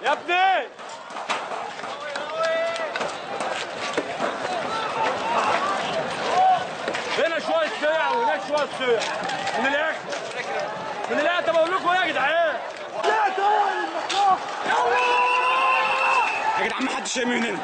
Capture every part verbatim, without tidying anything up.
يا ابني هنا شويه سيع وهناك شويه سيع من الاخر من الاخر. طب اقول لكم ايه يا جدعان؟ لا تعالى يا جدعان، ما حدش شايف من هنا.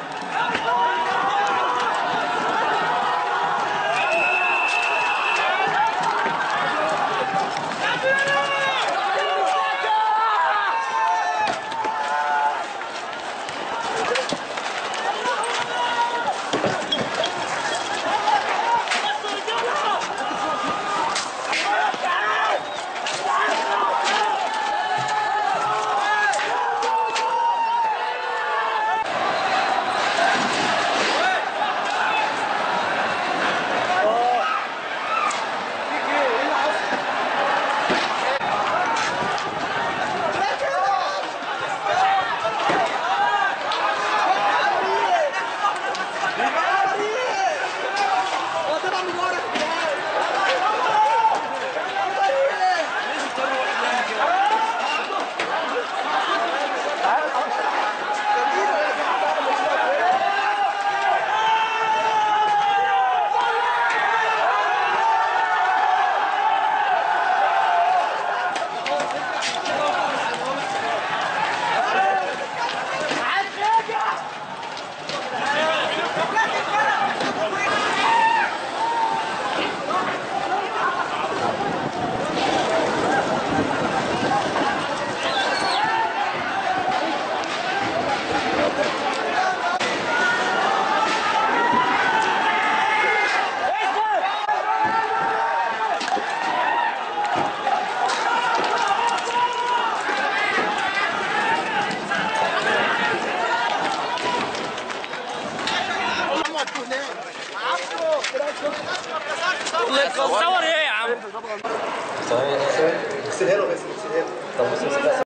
صور ايه يا عم؟